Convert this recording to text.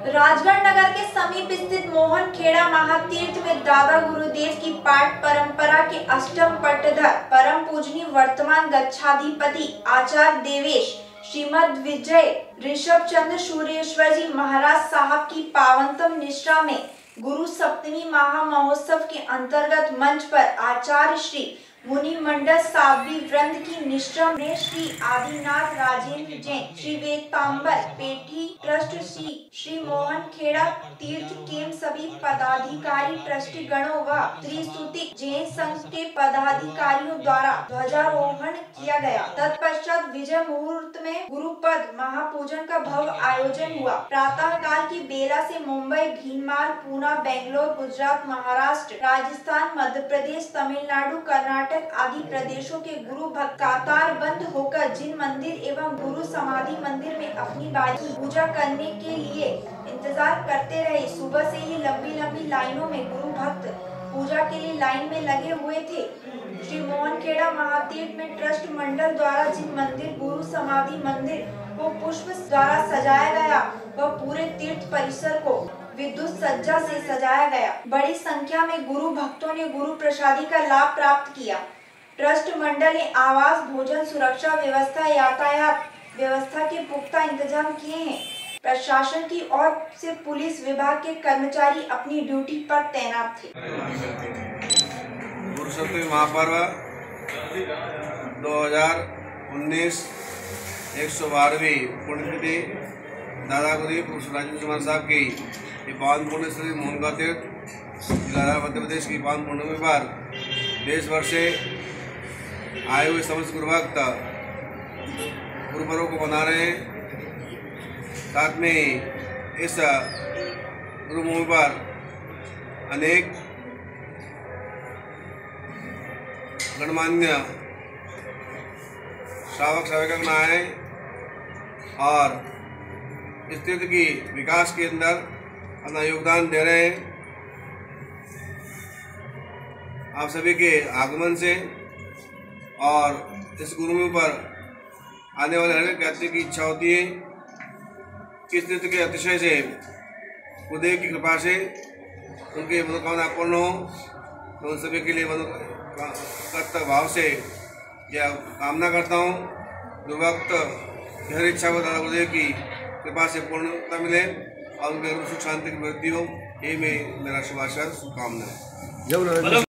राजगढ़ नगर के समीप स्थित मोहन खेड़ा महातीर्थ में दादा गुरुदेव की पाठ परंपरा के अष्टम पट्टधर परम पूजनीय वर्तमान गच्छाधिपति आचार्य देवेश श्रीमद विजय ऋषभ चंद्र सूर्येश्वर जी महाराज साहब की पावनतम निष्ठा में गुरु सप्तमी महा महोत्सव के अंतर्गत मंच पर आचार्य श्री मुनि मंडल साध्वी वृंद की निष्ठा में श्री आदिनाथ राजेंद्र जैन, श्री वेदांबर पेठी ट्रस्ट, श्री मोहन खेड़ा तीर्थ के सभी पदाधिकारी, ट्रस्टी गणों व त्रिसूतिक जैन संघ के पदाधिकारियों द्वारा ध्वजारोहण किया गया। तत्पश्चात विजय मुहूर्त में गुरुपद महापूजन का भव्य आयोजन हुआ। प्रातः काल की बेला से मुंबई, भीनमार, पूना, बेंगलोर, गुजरात, महाराष्ट्र, राजस्थान, मध्य प्रदेश, तमिलनाडु, कर्नाटक आदि प्रदेशों के गुरु भक्त कतारबंद होकर जिन मंदिर एवं गुरु समाधि मंदिर में अपनी बारी की पूजा करने के लिए इंतजार करते रहे। सुबह से ही लंबी लंबी लाइनों में गुरु भक्त पूजा के लिए लाइन में लगे हुए थे। श्री मोहन खेड़ा महातीर्थ में ट्रस्ट मंडल द्वारा जिन मंदिर गुरु समाधि मंदिर को पुष्प द्वारा सजाया गया वह पूरे तीर्थ परिसर को विद्युत सज्जा से सजाया गया। बड़ी संख्या में गुरु भक्तों ने गुरु प्रसादी का लाभ प्राप्त किया। ट्रस्ट मंडल ने आवास, भोजन, सुरक्षा व्यवस्था, यातायात व्यवस्था के पुख्ता इंतजाम किए हैं। प्रशासन की ओर से पुलिस विभाग के कर्मचारी अपनी ड्यूटी पर तैनात थे। गुरु सप्तमी महापर्व 2019 112वीं पुण्यतिथि दादा गुरुदेव राजेंद्र साहब की पावन पुण्य श्री मोहन का तीर्थ मध्य प्रदेश की पावन पुण्यभूमि पर देश भर से आए हुए समस्त गुरु भक्त गुरु पर्व को मना रहे हैं। साथ में इस गुरुभूमि पर अनेक गणमान्य श्रावक श्राविका आए और इस तीर्थ की विकास के अंदर अपना योगदान दे रहे हैं। आप सभी के आगमन से और इस गुरुभूमि पर आने वाले हर एक यात्री की इच्छा होती है कि इस तीर्थ के अतिशय से गुरुदेव की कृपा से उनके मनोकामना पूर्ण हो। मैं उन सभी के लिए कर्तव्य भाव से यह कामना करता हूँ। गुरुभक्त हर इच्छा को दादा गुरुदेव की कृपा से पूर्णता मिले और उनके सुख शांति की वृद्धि हो। ये मेरा शुभाशय शुभकामना है।